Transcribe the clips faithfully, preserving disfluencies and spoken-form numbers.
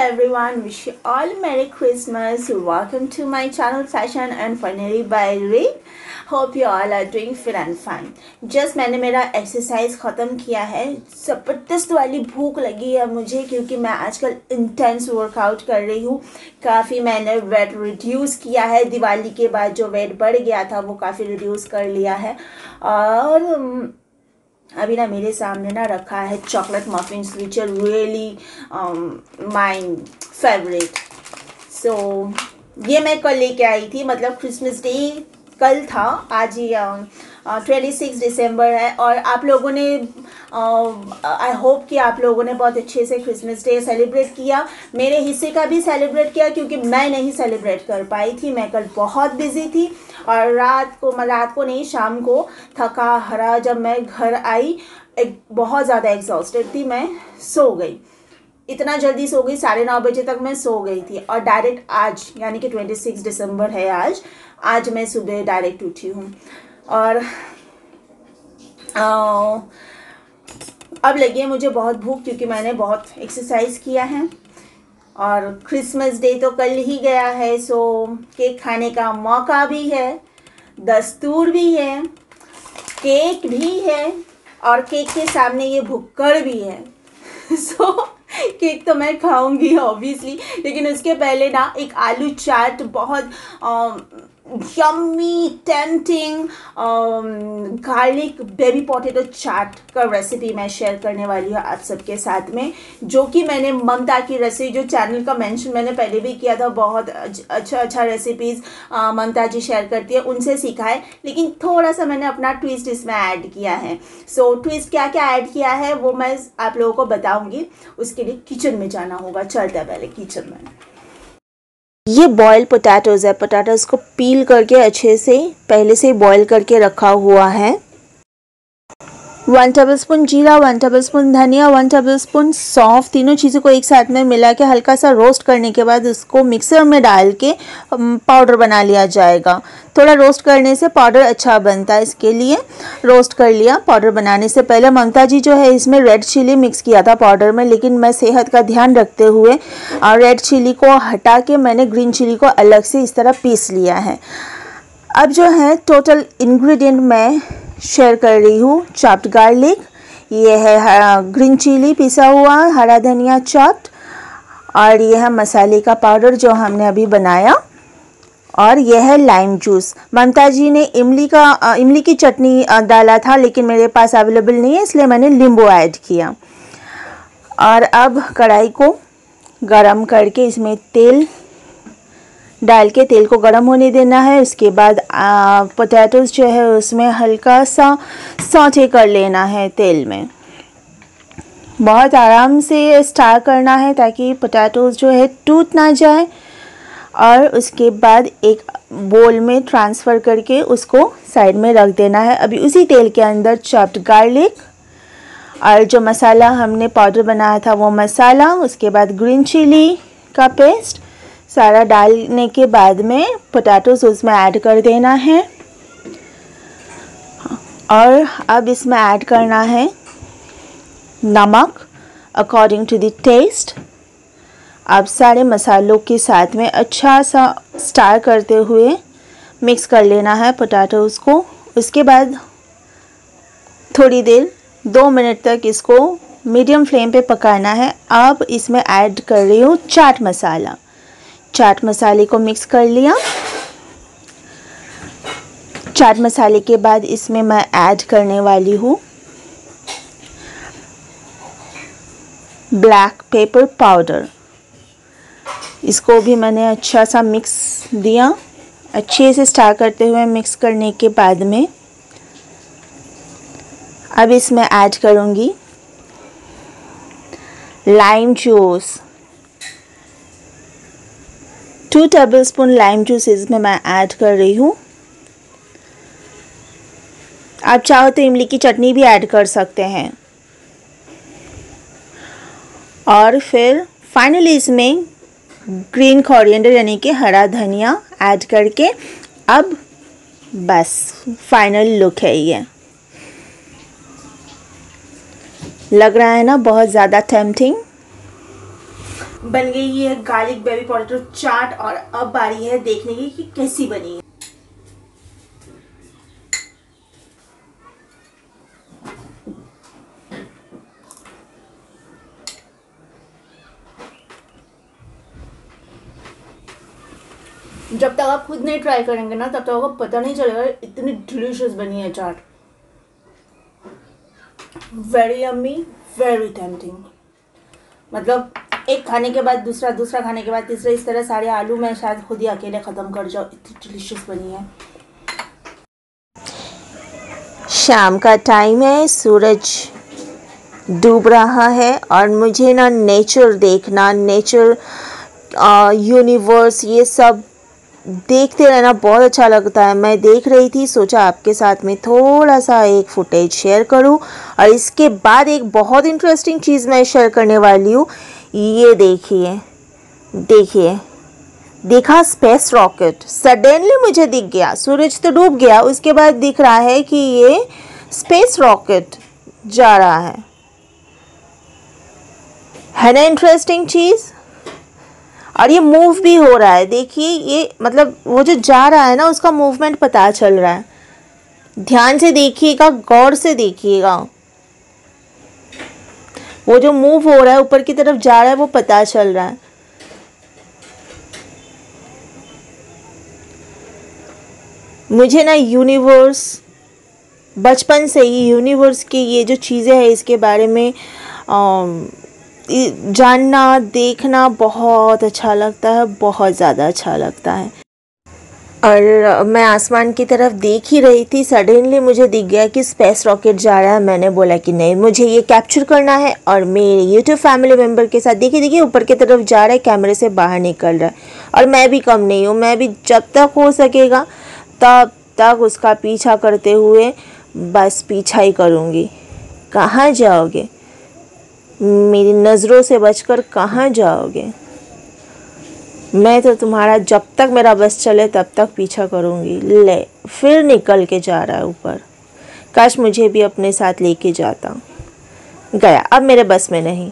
everyone, wish you all Merry Christmas. Welcome to my channel Fashion and Finally by Reed. Hope you all are doing fit and fine. Just मैंने मेरा exercise ख़त्म किया है। ज़बरदस्त वाली भूख लगी है मुझे क्योंकि मैं आजकल इंटेंस वर्कआउट कर रही हूँ। काफ़ी मैंने वेट रिड्यूस किया है। दिवाली के बाद जो वेट बढ़ गया था वो काफ़ी रिड्यूस कर लिया है। और अभी ना मेरे सामने ना रखा है chocolate muffins which are really my favourite. So ये मैं कल लेके आई थी, मतलब क्रिसमस डे कल था, आज ही ट्वेंटी सिक्स दिसंबर है। और आप लोगों ने आई uh, होप कि आप लोगों ने बहुत अच्छे से क्रिसमस डे सेलिब्रेट किया। मेरे हिस्से का भी सेलिब्रेट किया क्योंकि मैं नहीं सेलिब्रेट कर पाई थी, मैं कल बहुत बिजी थी। और रात को रात को नहीं शाम को थका हरा जब मैं घर आई, एक बहुत ज़्यादा एग्जॉस्टेड थी, मैं सो गई। इतना जल्दी सो गई, साढ़े नौ बजे तक मैं सो गई थी। और डायरेक्ट आज यानी कि ट्वेंटी सिक्स दिसंबर है आज आज मैं सुबह डायरेक्ट उठी हूँ। और आ, अब लगी है मुझे बहुत भूख क्योंकि मैंने बहुत एक्सरसाइज किया है। और क्रिसमस डे तो कल ही गया है, सो केक खाने का मौका भी है, दस्तूर भी है, केक भी है और केक के सामने ये भुक्कड़ भी है। सो केक तो मैं खाऊंगी ऑब्वियसली, लेकिन उसके पहले ना एक आलू चाट बहुत yummy tempting garlic baby potato चाट का रेसिपी मैं शेयर करने वाली हूँ आप सबके साथ में, जो कि मैंने ममता की रेसिपी, जो चैनल का मेंशन मैंने पहले भी किया था, बहुत अच्छा अच्छा रेसिपीज़ ममता जी शेयर करती है, उनसे सीखा है। लेकिन थोड़ा सा मैंने अपना ट्विस्ट इसमें ऐड किया है। सो so, ट्विस्ट क्या क्या ऐड किया है वो मैं आप लोगों को बताऊँगी। उसके लिए किचन में जाना होगा, चलते हैं पहले किचन में। ये बॉयल पोटैटोज़ है। पोटैटोज़ को पील करके अच्छे से पहले से बॉयल करके रखा हुआ है। वन टेबलस्पून जीरा, वन टेबलस्पून धनिया, वन टेबलस्पून सौंफ, तीनों चीज़ों को एक साथ में मिला के हल्का सा रोस्ट करने के बाद उसको मिक्सर में डाल के पाउडर बना लिया जाएगा। थोड़ा रोस्ट करने से पाउडर अच्छा बनता है, इसके लिए रोस्ट कर लिया। पाउडर बनाने से पहले ममता जी जो है इसमें रेड चिली मिक्स किया था पाउडर में, लेकिन मैं सेहत का ध्यान रखते हुए रेड चिली को हटा के मैंने ग्रीन चिली को अलग से इस तरह पीस लिया है। अब जो है टोटल इंग्रेडिएंट मैं शेयर कर रही हूँ। चॉप्ड गार्लिक, ये है ग्रीन चिली पिसा हुआ, हरा धनिया चॉप्ड, और ये है मसाले का पाउडर जो हमने अभी बनाया, और यह है लाइम जूस। ममता जी ने इमली का इमली की चटनी डाला था, लेकिन मेरे पास अवेलेबल नहीं है इसलिए मैंने नींबू ऐड किया। और अब कढ़ाई को गरम करके इसमें तेल डाल के तेल को गरम होने देना है। उसके बाद पोटैटोज़ जो है उसमें हल्का सा सौटे कर लेना है तेल में। बहुत आराम से स्टार करना है ताकि पोटैटोज़ जो है टूट ना जाए। और उसके बाद एक बोल में ट्रांसफ़र करके उसको साइड में रख देना है। अभी उसी तेल के अंदर चॉप्ड गार्लिक और जो मसाला हमने पाउडर बनाया था वो मसाला, उसके बाद ग्रीन चिली का पेस्ट सारा डालने के बाद में पोटैटोज़ उसमें ऐड कर देना है। और अब इसमें ऐड करना है नमक अकॉर्डिंग टू द टेस्ट। अब सारे मसालों के साथ में अच्छा सा स्टार करते हुए मिक्स कर लेना है पोटैटोज़ को। उसके बाद थोड़ी देर दो मिनट तक इसको मीडियम फ्लेम पे पकाना है। अब इसमें ऐड कर रही हूँ चाट मसाला। चाट मसाले को मिक्स कर लिया। चाट मसाले के बाद इसमें मैं ऐड करने वाली हूँ ब्लैक पेपर पाउडर। इसको भी मैंने अच्छा सा मिक्स दिया। अच्छे से स्टार करते हुए मिक्स करने के बाद में अब इसमें ऐड करूँगी lime juice. Two tablespoon lime juice इसमें मैं ऐड कर रही हूँ। आप चाहो तो इमली की चटनी भी ऐड कर सकते हैं। और फिर फाइनली इसमें ग्रीन कोरिएंडर यानी कि हरा धनिया ऐड करके अब बस फाइनल लुक है ये। लग रहा है ना बहुत ज़्यादा टेम्पटिंग। बन गई है गार्लिक बेबी पोटैटो चाट और अब बारी है देखने की कि कैसी बनी है। जब तक आप खुद नहीं ट्राई करेंगे ना तब तक आपको पता नहीं चलेगा इतनी डिलीशियस बनी है चाट। Very yummy, very tempting. मतलब एक खाने के बाद दूसरा, दूसरा खाने के बाद तीसरा, इस तरह सारे आलू मैं शायद खुद ही अकेले ख़त्म कर जाऊँ, इतनी डिलीशियस बनी है। शाम का टाइम है, सूरज डूब रहा है और मुझे ना नेचर देखना, नेचर, यूनिवर्स, ये सब देखते रहना बहुत अच्छा लगता है। मैं देख रही थी, सोचा आपके साथ में थोड़ा सा एक फुटेज शेयर करूं और इसके बाद एक बहुत इंटरेस्टिंग चीज़ मैं शेयर करने वाली हूँ। ये देखिए, देखिए, देखा स्पेस रॉकेट सडनली मुझे दिख गया। सूरज तो डूब गया, उसके बाद दिख रहा है कि ये स्पेस रॉकेट जा रहा है है ना इंटरेस्टिंग चीज़। और ये मूव भी हो रहा है, देखिए, ये मतलब वो जो जा रहा है ना उसका मूवमेंट पता चल रहा है। ध्यान से देखिएगा, गौर से देखिएगा, वो जो मूव हो रहा है ऊपर की तरफ जा रहा है वो पता चल रहा है। मुझे ना यूनिवर्स, बचपन से ही यूनिवर्स की ये जो चीज़ें हैं इसके बारे में आ, जानना, देखना बहुत अच्छा लगता है, बहुत ज़्यादा अच्छा लगता है। और मैं आसमान की तरफ देख ही रही थी, सडनली मुझे दिख गया कि स्पेस रॉकेट जा रहा है। मैंने बोला कि नहीं, मुझे ये कैप्चर करना है और मेरे यूट्यूब फैमिली मेम्बर के साथ, देखिए देखिए ऊपर की तरफ जा रहा है, कैमरे से बाहर निकल रहा है। और मैं भी कम नहीं हूँ, मैं भी जब तक हो सकेगा तब तक उसका पीछा करते हुए बस पीछा ही करूँगी। कहाँ जाओगे, मेरी नज़रों से बचकर कहाँ जाओगे? मैं तो तुम्हारा जब तक मेरा बस चले तब तक पीछा करूँगी। ले, फिर निकल के जा रहा है ऊपर। काश मुझे भी अपने साथ लेके जाता। गया, अब मेरे बस में नहीं।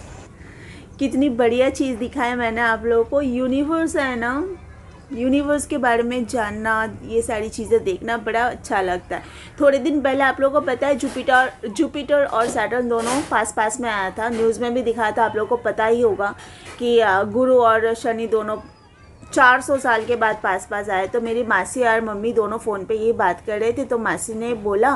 कितनी बढ़िया चीज़ दिखाया मैंने आप लोगों को। यूनिवर्स है ना, यूनिवर्स के बारे में जानना, ये सारी चीज़ें देखना बड़ा अच्छा लगता है। थोड़े दिन पहले आप लोगों को पता है जुपिटर जुपिटर और सैटर्न दोनों पास पास में आया था, न्यूज़ में भी दिखाया था। आप लोगों को पता ही होगा कि गुरु और शनि दोनों चार सौ साल के बाद पास पास आए। तो मेरी मासी और मम्मी दोनों फ़ोन पे ये बात कर रहे थे, तो मासी ने बोला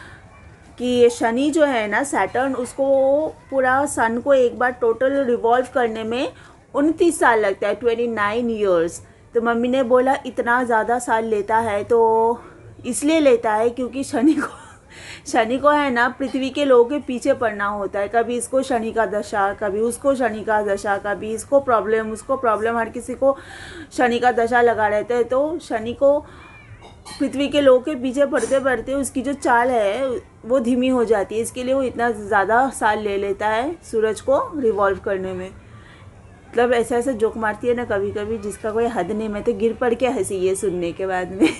कि शनि जो है ना, सैटर्न, उसको पूरा सन को एक बार टोटल रिवॉल्व करने में उनतीस साल लगता है, ट्वेंटी नाइन ईयर्स। तो मम्मी ने बोला इतना ज़्यादा साल लेता है तो इसलिए लेता है क्योंकि शनि को शनि को है ना पृथ्वी के लोगों के पीछे पड़ना होता है। कभी इसको शनि का दशा, कभी उसको शनि का दशा, कभी इसको प्रॉब्लम, उसको प्रॉब्लम, हर किसी को शनि का दशा लगा रहता है। तो शनि को पृथ्वी के लोगों के पीछे पड़ते पड़ते उसकी जो चाल है वो धीमी हो जाती है, इसके लिए वो इतना ज़्यादा साल ले लेता है सूरज को रिवॉल्व करने में। मतलब ऐसा ऐसा जोक मारती है ना कभी कभी जिसका कोई हद नहीं। मैं तो गिर पड़ के हंसी ये सुनने के बाद में।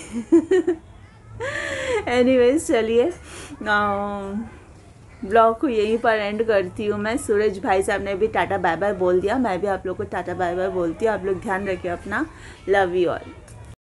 एनीवेज, चलिए ब्लॉग को यहीं पर एंड करती हूँ मैं। सूरज भाई साहब ने भी टाटा बाय बाय बोल दिया, मैं भी आप लोग को टाटा बाय बाय बोलती हूँ। आप लोग ध्यान रखिए अपना। Love you all.